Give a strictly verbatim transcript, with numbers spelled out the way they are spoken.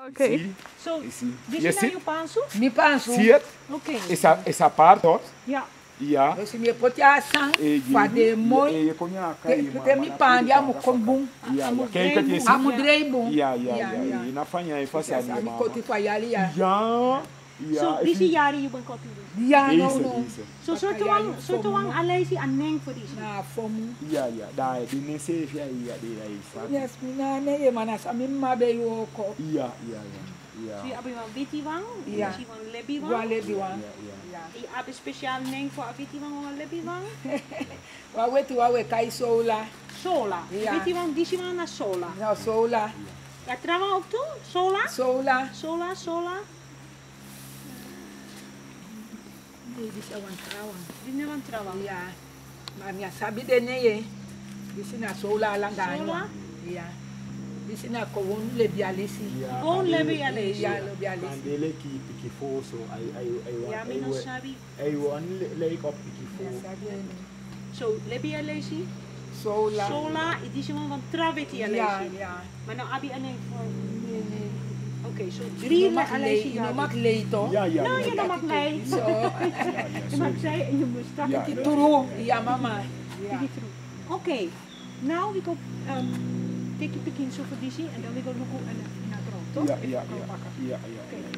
Okay. Zie, So, zie. this Je is ziet, your pansu? Mi panso. zie je het? Okay. Essa, essa parte, ó. Ja. Ja. Eu se me poti asan, E fade moi. E je kon je Te te mi pandi amu kombung. Ja, ja. Kijk het eens. Amu dreibung. Ja, ja, ja. E na fanha e faz ali, Ami mama. koti fa yali ya. Ja. Ja. So, this is jari you ben kopi. Ya no Isso, no. isso. So, soort wang, soort wang alesi aneng for this. Na fomu. Ja, ja. Daar, die nem se via ia de aí, sabe? Yes, mi na ne ye manas ami mabe yo ko. Ja, ja, ja. Ja. So, je hebt een witte wang, Ja. je hebt een lebby Wa wang. le diwan. Ja, ja. Ja. Je hebt een speciaal neng voor een witte wang of een lebby wang. Wa wetu wa we kai sola. Sola. Ja. Witte wang, die wang naar sola. Na sola. Ja, trouwens ook toe? Sola? Sola. Sola, sola. Ni di sa wan trawan. Dit is een trouwens. Ya. Ma mi sabi de ne ye. Disi na sola langa Sola? anwa. Ya. Disi na ko won le bialisi. Ja, Gewoon maar lebby die- alesi. Ya lo bialisi. Mandele ki piki foso ay ay ay Ja, ay maar dan sabi. ay wan leek op piki Ya fo. sabi ni. So, lebby alesi. Sola. Sola, dit is een van trawiti Ya, alesi. ya. Maar nou abi aneng voor. Ni ni. Oké, so Drie drie mak alesi. lei, no mak lei to. Ja, ja, Nou, ja. je dan mag nee. So, Je mag zij en je moet straks Ja, het ja. turu, ya mama. Ya. Okay, now we go um, take a peek in Sofadisi and then we go look at the Ja, ja, ja. Ja, ja.